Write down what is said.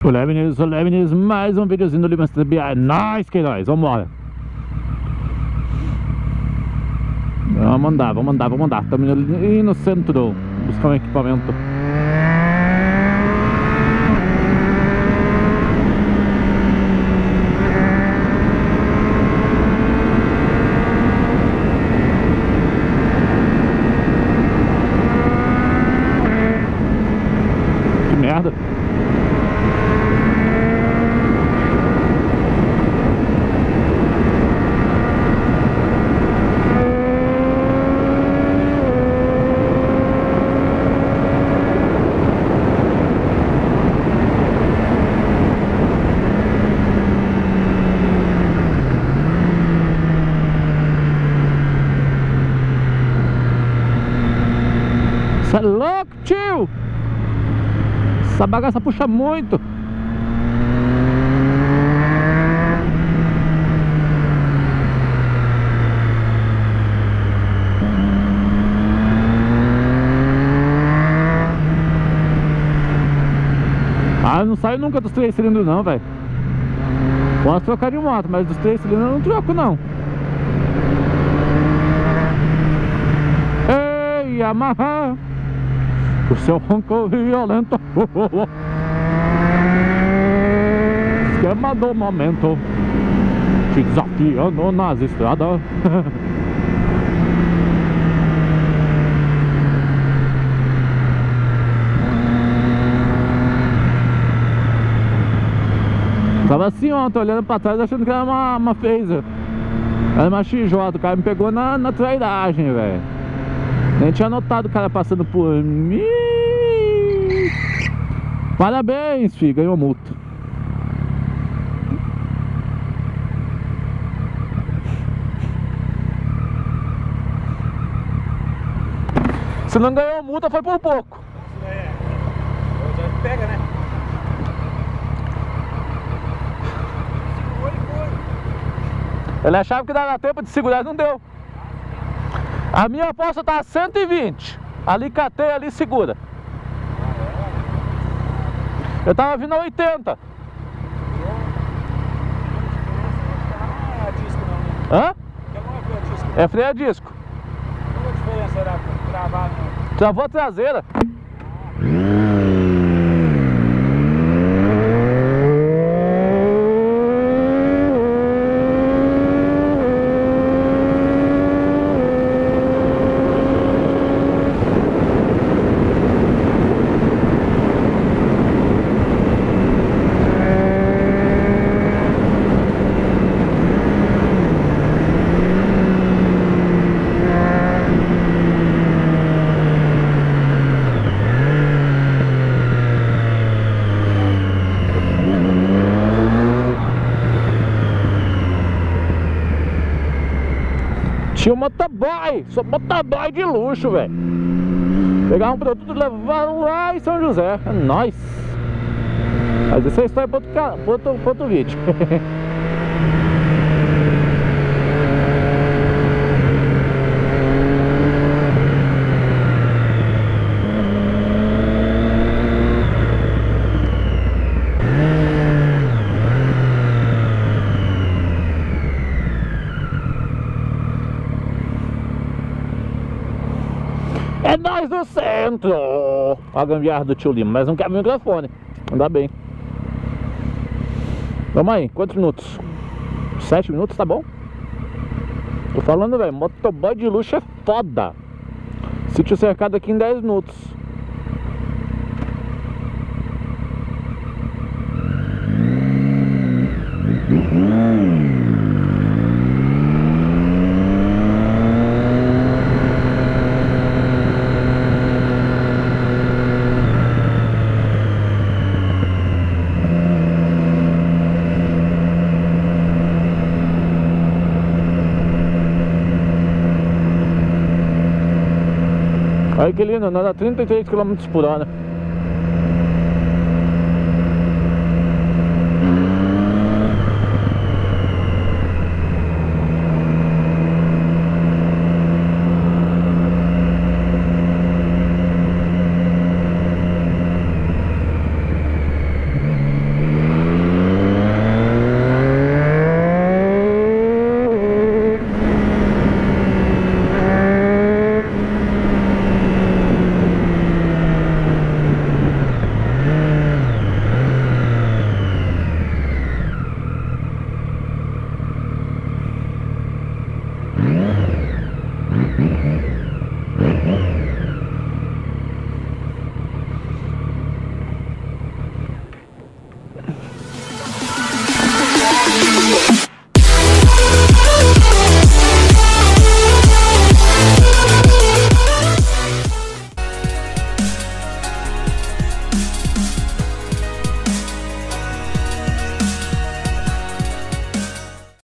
Olá meninos, mais um videozinho do Limas TBI. É nóis que nós, vambora. Vamos andar. Estamos ali no centro buscar um equipamento. Que merda. Cê é louco, tio! Essa bagaça puxa muito. Ah, eu não saio nunca dos 3 cilindros não, velho. Posso trocar de moto, mas dos 3 cilindros eu não troco não. Ei, Yamaha, o seu ronco violento. Esquema do momento, te desafiando nas estradas. Tava assim ontem, olhando pra trás, achando que era uma phaser. Era uma XJ, o cara me pegou na trairagem, velho. Nem tinha notado o cara passando por mim. Parabéns, filho, ganhou multa. Se não ganhou multa, foi por pouco. É, já pega, né? Ele achava que dava tempo de segurar, não deu. A minha aposta tá a 120. Ali catei, ali segura. Eu tava vindo a 80. Não é disco não, né? Hã? Não é freio a disco. É freio a disco. Qual a diferença era travado? Travou a traseira. Tinha um motoboy, sou motoboy de luxo, velho. Pegar um produto e levar lá em São José, é nóis. Mas essa é a história pra outro vídeo. É nós do centro! A gambiarra do tio Lima, mas não quebra o microfone. Ainda bem. Vamos aí, quantos minutos? 7 minutos, tá bom? Tô falando, velho, motoboy de luxo é foda. Sítio cercado aqui em 10 minutos. Olha que lindo, anda 33 km por hora.